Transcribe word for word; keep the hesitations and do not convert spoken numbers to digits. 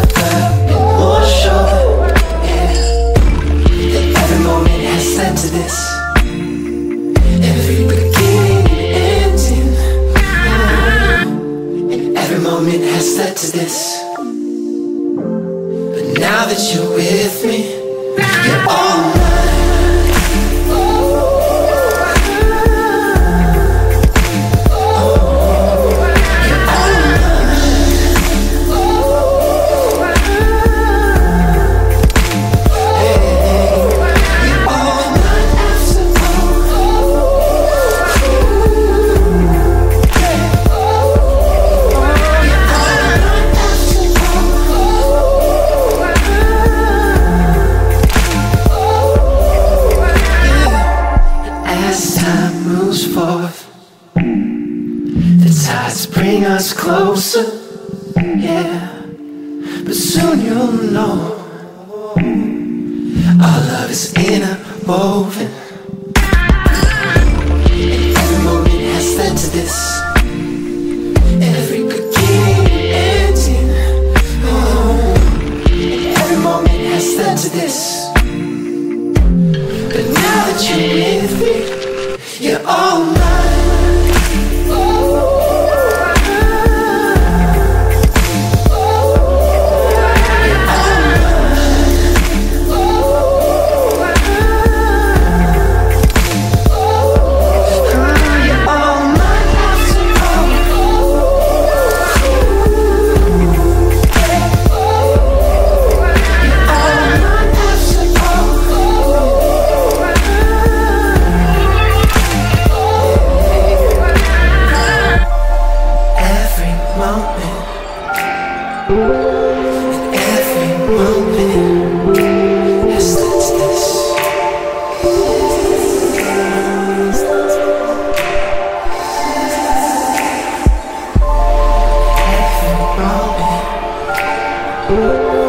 been more sure, yeah, that every moment has led to this. Every beginning and ending, yeah, and every moment has led to this. But now that you're with me, you're all mine. The tides bring us closer, yeah, but soon you'll know our love is interwoven. And every moment has led to this. Every beginning and ending, oh, and every moment has led to this. But now that you're with me, you're all mine. Every moment has led to this. Every moment.